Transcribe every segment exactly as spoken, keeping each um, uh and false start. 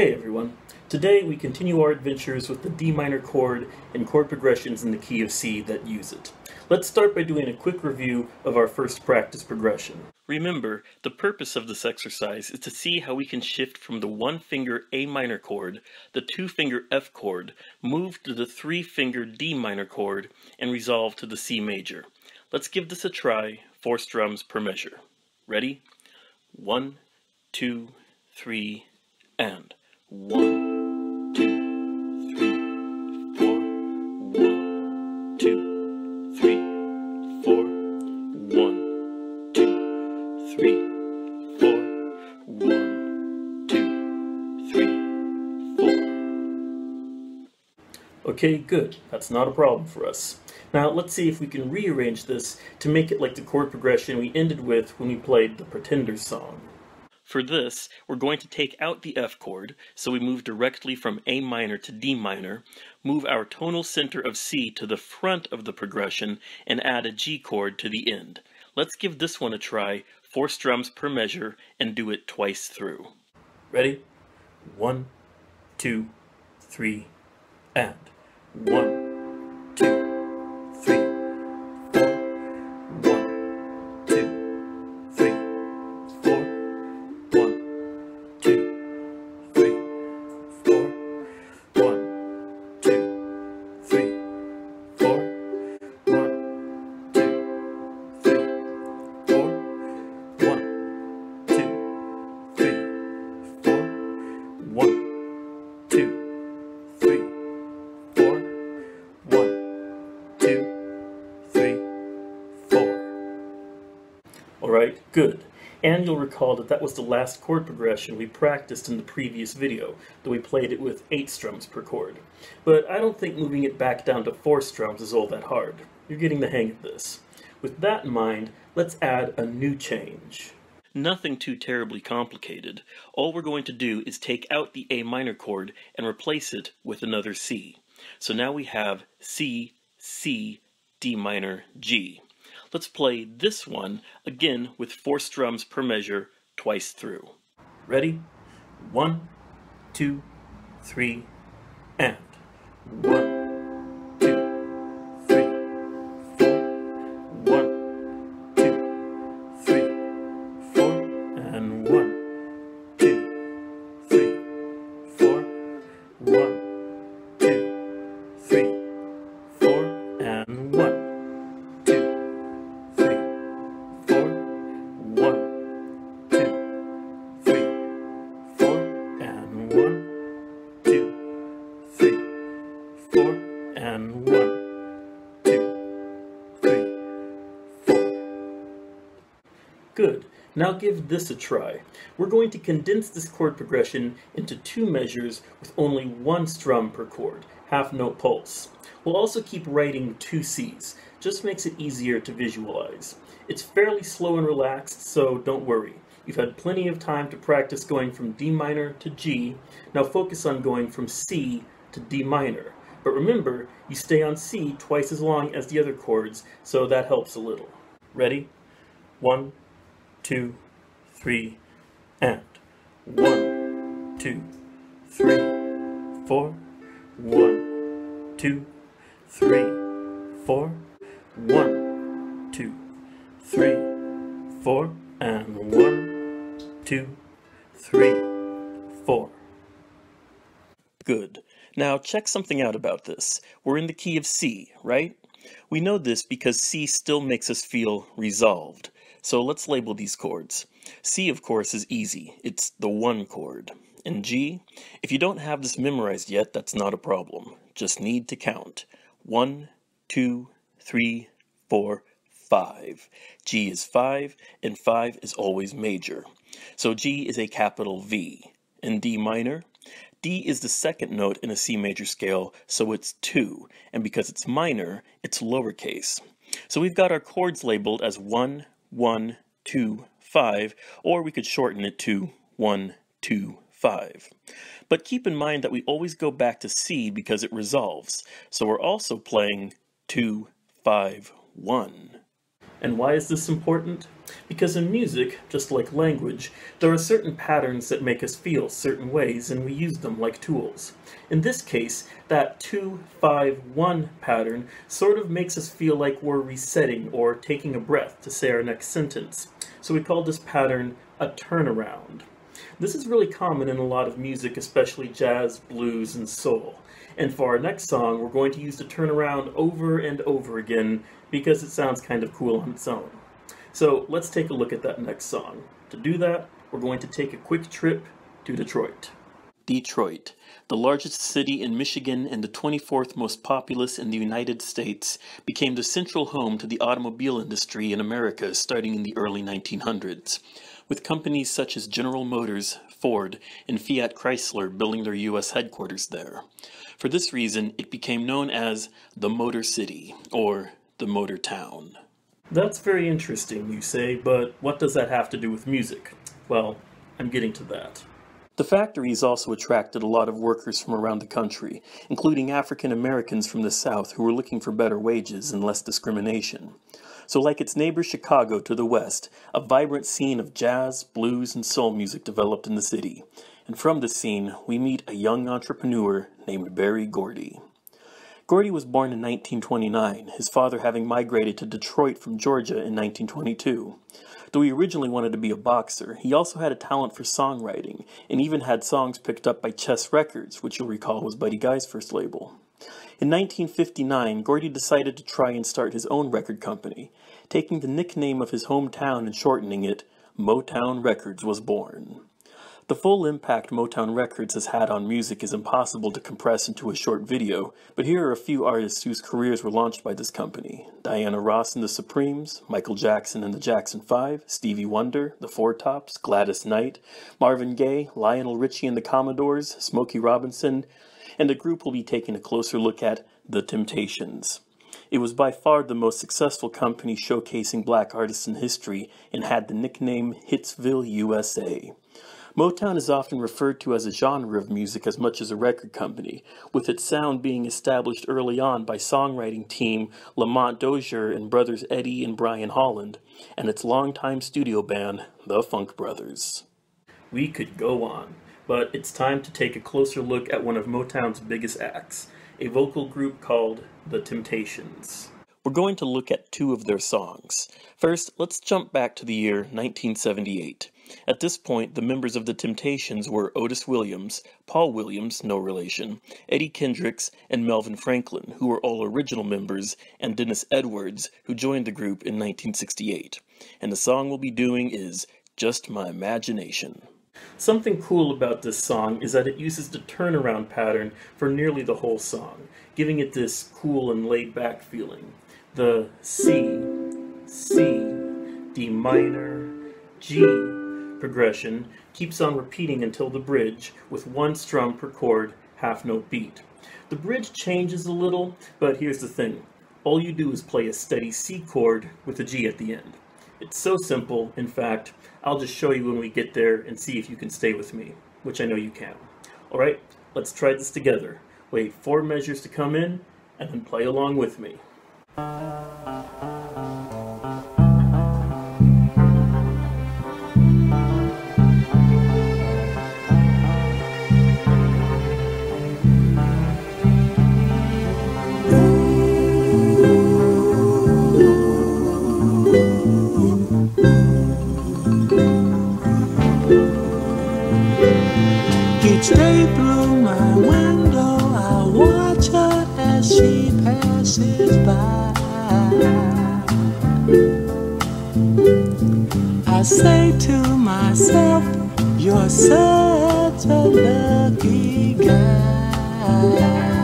Hey everyone! Today we continue our adventures with the D minor chord and chord progressions in the key of C that use it. Let's start by doing a quick review of our first practice progression. Remember, the purpose of this exercise is to see how we can shift from the one-finger A minor chord, the two-finger F chord, move to the three-finger D minor chord, and resolve to the C major. Let's give this a try, four strums per measure. Ready? One, two, three, and one, two, three, four, one, two, three, four, one, two, three, four, one, two, three, four. Okay, good. That's not a problem for us. Now let's see if we can rearrange this to make it like the chord progression we ended with when we played the Pretenders song. For this, we're going to take out the F chord, so we move directly from A minor to D minor, move our tonal center of C to the front of the progression, and add a G chord to the end. Let's give this one a try, four strums per measure, and do it twice through. Ready? One, two, three, and one, two, three, four, one, two, three, four, one, two, three, four, one, two, three, four, one, two, three, four, one, two, three, four, one, two, three, four, one, two, three, four. Alright, good. And you'll recall that that was the last chord progression we practiced in the previous video, though we played it with eight strums per chord. But I don't think moving it back down to four strums is all that hard. You're getting the hang of this. With that in mind, let's add a new change. Nothing too terribly complicated. All we're going to do is take out the A minor chord and replace it with another C. So now we have C, C, D minor, G. Let's play this one again with four strums per measure twice through. Ready? One, two, three, and one, two, three, four, one, two, three, four, and one, two, three, four, one, two, three, four, and one. And one, two, three, four. Good. Now give this a try. We're going to condense this chord progression into two measures with only one strum per chord, half note pulse. We'll also keep writing two C's, just makes it easier to visualize. It's fairly slow and relaxed, so don't worry. You've had plenty of time to practice going from D minor to G. Now focus on going from C to D minor. But remember, you stay on C twice as long as the other chords, so that helps a little. Ready? One, two, three, and one, two, three, four, one, two, three, four, one, two, three, four, and one, two, three, four. Good. Now check something out about this. We're in the key of C, right? We know this because C still makes us feel resolved. So let's label these chords. C, of course, is easy. It's the one chord. And G, if you don't have this memorized yet, that's not a problem. Just need to count. One, two, three, four, five. G is five, and five is always major. So G is a capital V. And D minor? D is the second note in a C major scale, so it's two, and because it's minor, it's lowercase. So we've got our chords labeled as one, one, two, five, or we could shorten it to one, two, five. But keep in mind that we always go back to C because it resolves, so we're also playing two, five, one. And why is this important? Because in music, just like language, there are certain patterns that make us feel certain ways, and we use them like tools. In this case, that two five one pattern sort of makes us feel like we're resetting or taking a breath to say our next sentence. So we call this pattern a turnaround. This is really common in a lot of music, especially jazz, blues, and soul. And for our next song, we're going to use the turnaround over and over again because it sounds kind of cool on its own. So let's take a look at that next song. To do that, we're going to take a quick trip to Detroit. Detroit, the largest city in Michigan and the twenty-fourth most populous in the United States, became the central home to the automobile industry in America starting in the early nineteen hundreds, with companies such as General Motors, Ford, and Fiat Chrysler building their U S headquarters there. For this reason, it became known as the Motor City, or the Motor Town. That's very interesting, you say, but what does that have to do with music? Well, I'm getting to that. The factories also attracted a lot of workers from around the country, including African Americans from the South who were looking for better wages and less discrimination. So like its neighbor Chicago to the west, a vibrant scene of jazz, blues, and soul music developed in the city. And from this scene, we meet a young entrepreneur named Berry Gordy. Gordy was born in nineteen twenty-nine, his father having migrated to Detroit from Georgia in nineteen twenty-two. Though he originally wanted to be a boxer, he also had a talent for songwriting, and even had songs picked up by Chess Records, which you'll recall was Buddy Guy's first label. In nineteen fifty-nine, Gordy decided to try and start his own record company. Taking the nickname of his hometown and shortening it, Motown Records was born. The full impact Motown Records has had on music is impossible to compress into a short video, but here are a few artists whose careers were launched by this company. Diana Ross and the Supremes, Michael Jackson and the Jackson five, Stevie Wonder, the Four Tops, Gladys Knight, Marvin Gaye, Lionel Richie and the Commodores, Smokey Robinson, and a group we'll be taking a closer look at, The Temptations. It was by far the most successful company showcasing black artists in history and had the nickname Hitsville, U S A. Motown is often referred to as a genre of music as much as a record company, with its sound being established early on by songwriting team Lamont Dozier and brothers Eddie and Brian Holland, and its longtime studio band, the Funk Brothers. We could go on, but it's time to take a closer look at one of Motown's biggest acts, a vocal group called The Temptations. We're going to look at two of their songs. First, let's jump back to the year nineteen seventy-eight. At this point, the members of The Temptations were Otis Williams, Paul Williams, no relation, Eddie Kendricks, and Melvin Franklin, who were all original members, and Dennis Edwards, who joined the group in nineteen sixty-eight. And the song we'll be doing is Just My Imagination. Something cool about this song is that it uses the turnaround pattern for nearly the whole song, giving it this cool and laid-back feeling. The C, C, D minor, G progression keeps on repeating until the bridge, with one strum per chord, half-note beat. The bridge changes a little, but here's the thing. All you do is play a steady C chord with a G at the end. It's so simple, in fact, I'll just show you when we get there and see if you can stay with me, which I know you can. Alright, let's try this together. Wait four measures to come in, and then play along with me. Each day through my window I watch her as she passes by. I say to myself, you're such a lucky guy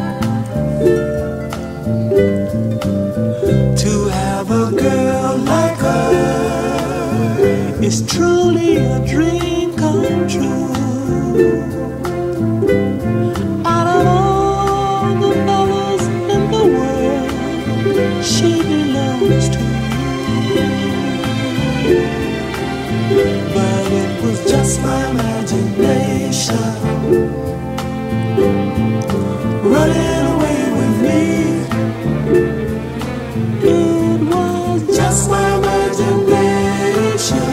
to have a girl like her. It's truly a dream come true. She belongs to you, but it was just my imagination running away with me. It was just my imagination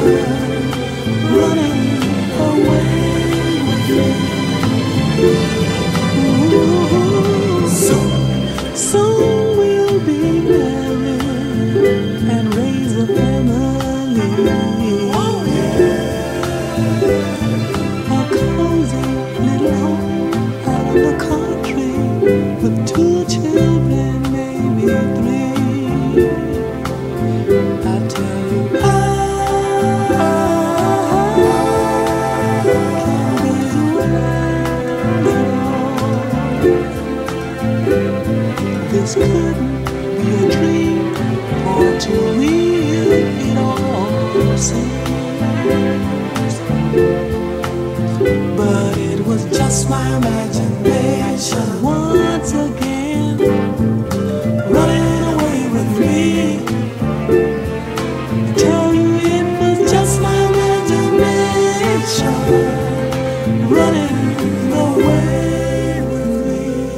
imagination once again, running away with me. I tell you it was just my imagination running away with me.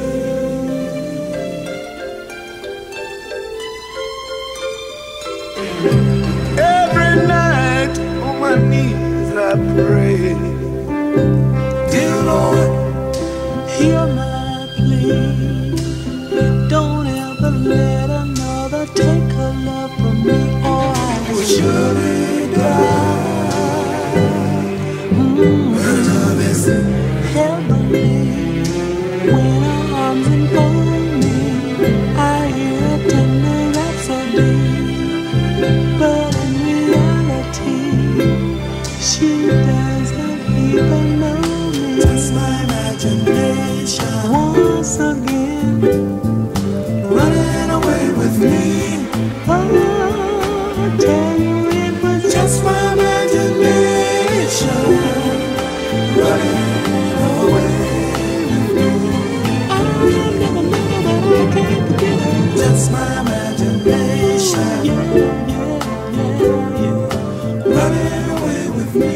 Every night on my knees I pray, dear Lord, hear my plea. Don't ever let another take her love from me, or I will surely die. Mm-hmm. Her love is heavenly. When her arms enfold me, I hear a tender rhapsody. But in reality, she doesn't even know me. Just my imagination once again, running away with me. Oh, I tell you it was just my imagination running away with me. I never knew that I can't forget it. Just my imagination, yeah, yeah, yeah, yeah, running away with me.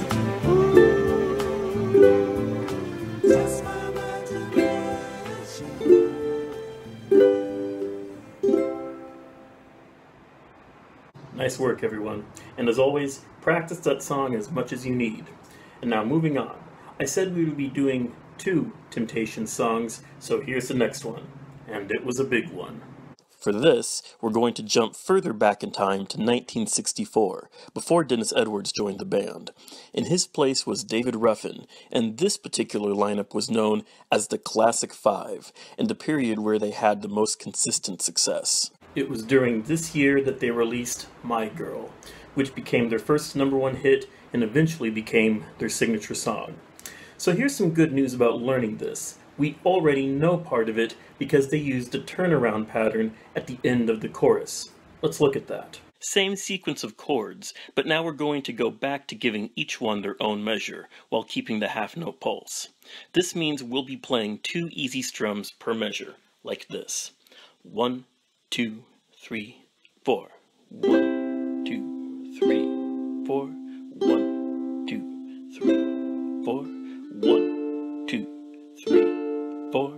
Just my imagination. Nice work, everyone. And as always, practice that song as much as you need. And now moving on. I said we would be doing two Temptations songs, so here's the next one. And it was a big one. For this, we're going to jump further back in time to nineteen sixty-four, before Dennis Edwards joined the band. In his place was David Ruffin, and this particular lineup was known as the Classic Five, and the period where they had the most consistent success. It was during this year that they released My Girl, which became their first number one hit and eventually became their signature song. So here's some good news about learning this. We already know part of it because they used a turnaround pattern at the end of the chorus. Let's look at that. Same sequence of chords, but now we're going to go back to giving each one their own measure, while keeping the half-note pulse. This means we'll be playing two easy strums per measure, like this. One, two, three, four. One, two, three, four. One, two, three, four. One, two, three, four.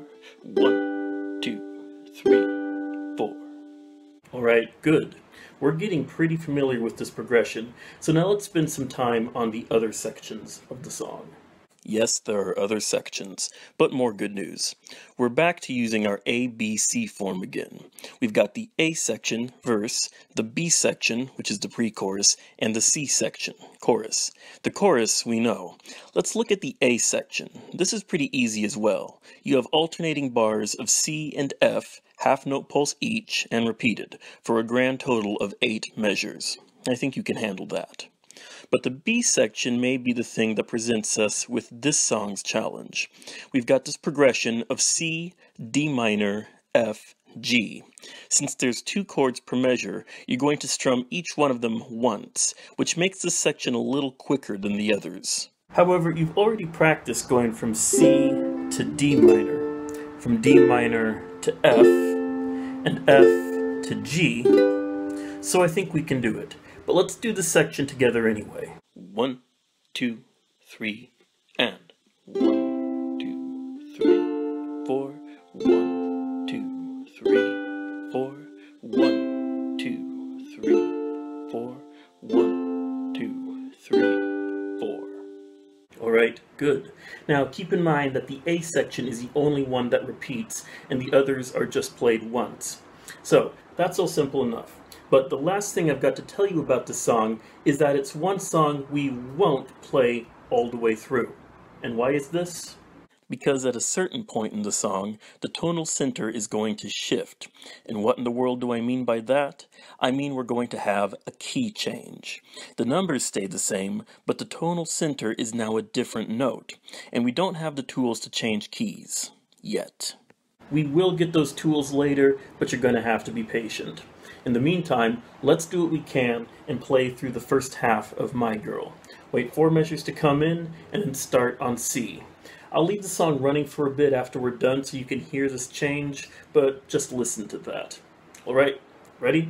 One, two, three, four. Alright, good. We're getting pretty familiar with this progression, so now let's spend some time on the other sections of the song. Yes, there are other sections, but more good news. We're back to using our A B C form again. We've got the A section, verse, the B section, which is the pre-chorus, and the C section, chorus. The chorus, we know. Let's look at the A section. This is pretty easy as well. You have alternating bars of C and F, half note pulse each, and repeated, for a grand total of eight measures. I think you can handle that. But the B section may be the thing that presents us with this song's challenge. We've got this progression of C, D minor, F, G. Since there's two chords per measure, you're going to strum each one of them once, which makes this section a little quicker than the others. However, you've already practiced going from C to D minor, from D minor to F, and F to G, so I think we can do it. But let's do the section together anyway. One, two, three, and one, two, three, four, one, two, three, four, one, two, three, four, one, two, three, four. Alright, good. Now keep in mind that the A section is the only one that repeats, and the others are just played once. So, that's all simple enough. But the last thing I've got to tell you about this song is that it's one song we won't play all the way through. And why is this? Because at a certain point in the song, the tonal center is going to shift. And what in the world do I mean by that? I mean we're going to have a key change. The numbers stay the same, but the tonal center is now a different note. And we don't have the tools to change keys. Yet. We will get those tools later, but you're going to have to be patient. In the meantime, let's do what we can and play through the first half of My Girl. Wait four measures to come in, and then start on C. I'll leave the song running for a bit after we're done so you can hear this change, but just listen to that. Alright, ready?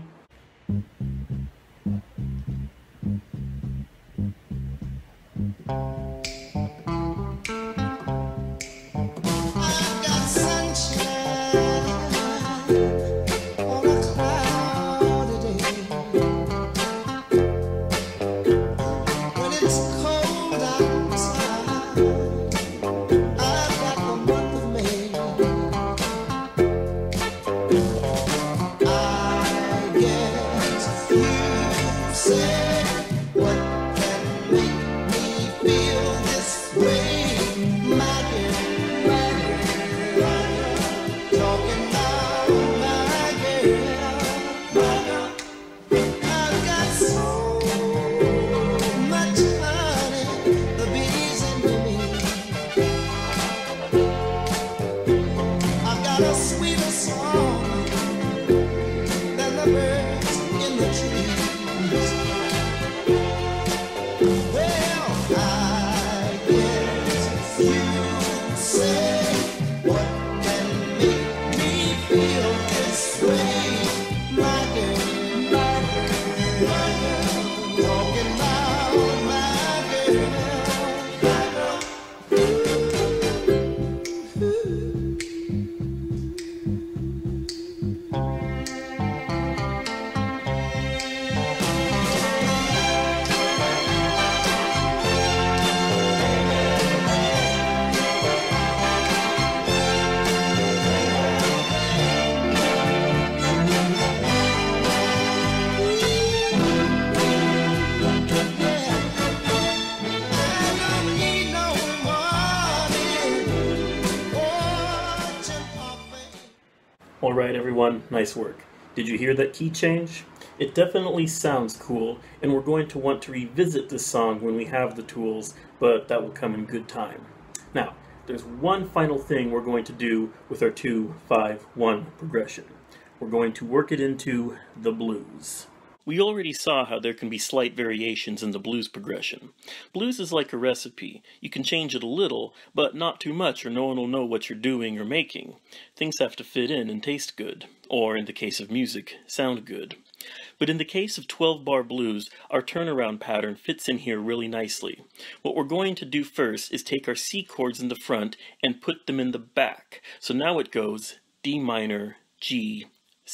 Alright everyone, nice work. Did you hear that key change? It definitely sounds cool, and we're going to want to revisit this song when we have the tools, but that will come in good time. Now, there's one final thing we're going to do with our two five one progression. We're going to work it into the blues. We already saw how there can be slight variations in the blues progression. Blues is like a recipe. You can change it a little, but not too much or no one will know what you're doing or making. Things have to fit in and taste good, or in the case of music, sound good. But in the case of twelve bar blues, our turnaround pattern fits in here really nicely. What we're going to do first is take our C chords in the front and put them in the back. So now it goes D minor, G,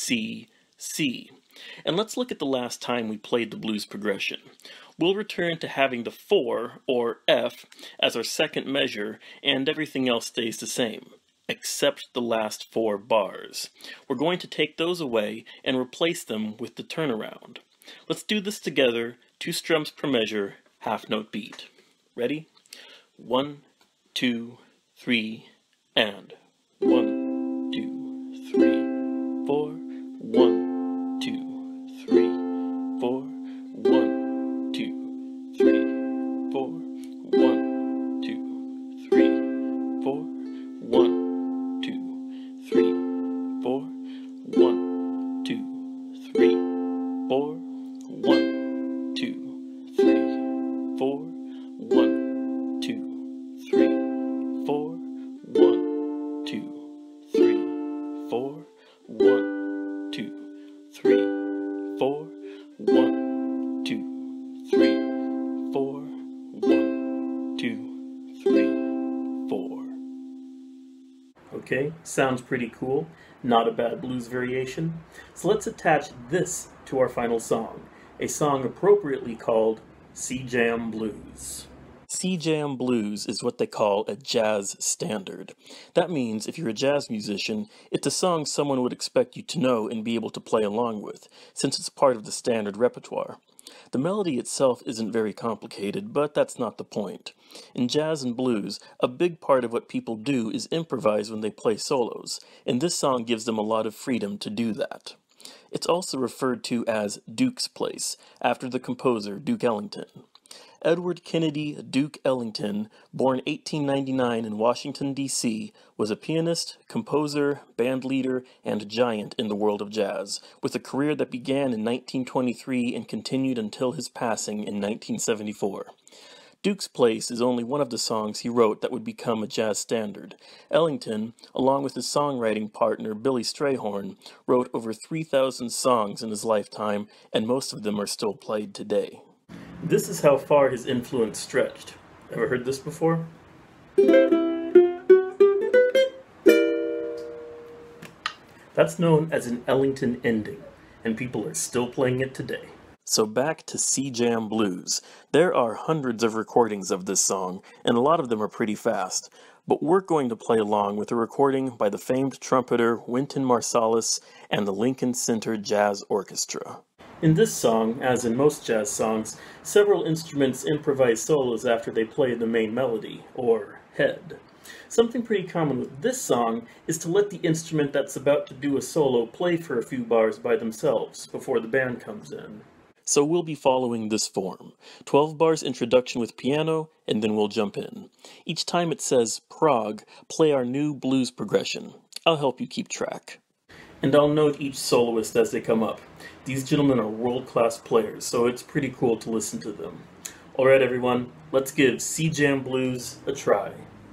C, C. And let's look at the last time we played the blues progression. We'll return to having the four, or F, as our second measure, and everything else stays the same, except the last four bars. We're going to take those away and replace them with the turnaround. Let's do this together, two strums per measure, half note beat. Ready? One, two, three, and one, two, three, four, one, two, three, four, one, two, three, four, one, two, three, four, one, two, three, four, one, two, three, four, one, two, three, four, one, two, three, four, one, two, three, four, one, two, three, four, one, two, three, four, one, two, three, four. Okay, sounds pretty cool. Not a bad blues variation. So let's attach this to our final song, a song appropriately called C-Jam Blues. C-Jam Blues is what they call a jazz standard. That means if you're a jazz musician, it's a song someone would expect you to know and be able to play along with, since it's part of the standard repertoire. The melody itself isn't very complicated, but that's not the point. In jazz and blues, a big part of what people do is improvise when they play solos, and this song gives them a lot of freedom to do that. It's also referred to as Duke's Place, after the composer Duke Ellington. Edward Kennedy Duke Ellington, born eighteen ninety-nine in Washington, D C, was a pianist, composer, band leader, and giant in the world of jazz, with a career that began in nineteen twenty-three and continued until his passing in nineteen seventy-four. Duke's Place is only one of the songs he wrote that would become a jazz standard. Ellington, along with his songwriting partner Billy Strayhorn, wrote over three thousand songs in his lifetime, and most of them are still played today. This is how far his influence stretched. Ever heard this before? That's known as an Ellington ending, and people are still playing it today. So back to C-Jam Blues. There are hundreds of recordings of this song, and a lot of them are pretty fast, but we're going to play along with a recording by the famed trumpeter Wynton Marsalis and the Lincoln Center Jazz Orchestra. In this song, as in most jazz songs, several instruments improvise solos after they play the main melody, or head. Something pretty common with this song is to let the instrument that's about to do a solo play for a few bars by themselves before the band comes in. So we'll be following this form. twelve bars introduction with piano, and then we'll jump in. Each time it says prog, play our new blues progression. I'll help you keep track. And I'll note each soloist as they come up. These gentlemen are world-class players, so it's pretty cool to listen to them. Alright everyone, let's give C-Jam Blues a try.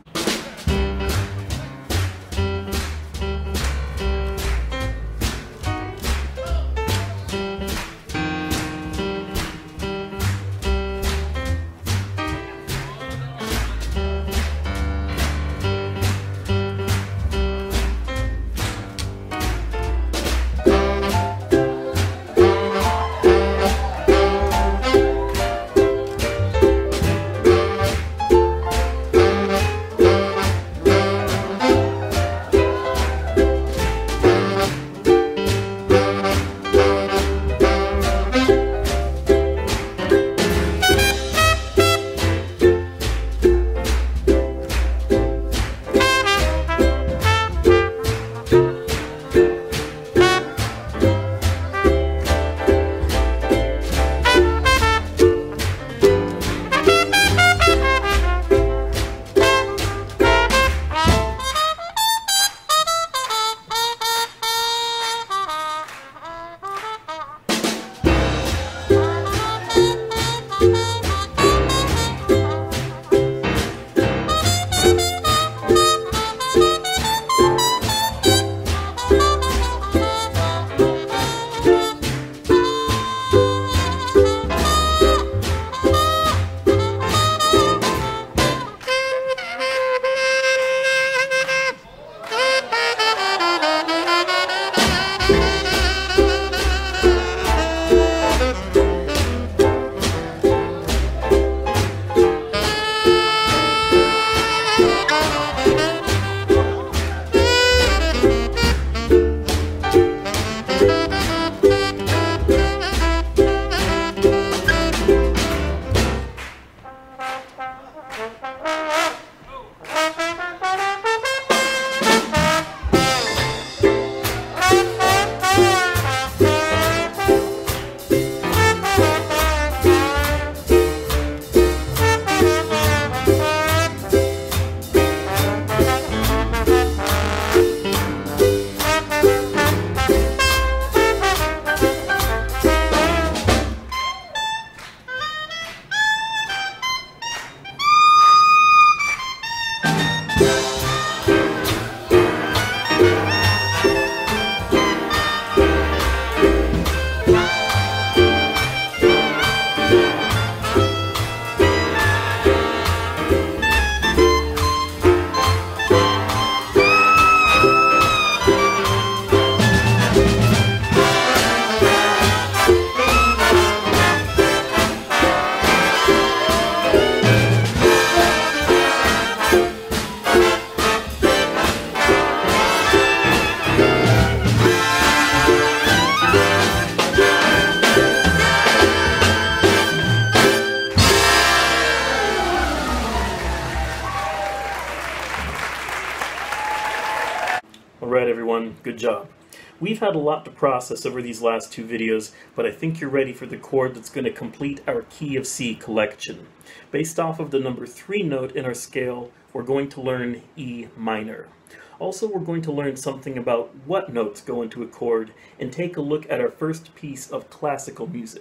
Alright everyone, good job. We've had a lot to process over these last two videos, but I think you're ready for the chord that's going to complete our key of C collection. Based off of the number three note in our scale, we're going to learn E minor. Also, we're going to learn something about what notes go into a chord and take a look at our first piece of classical music,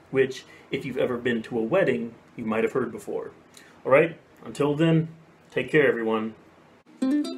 which, if you've ever been to a wedding, you might have heard before. Alright, until then, take care everyone.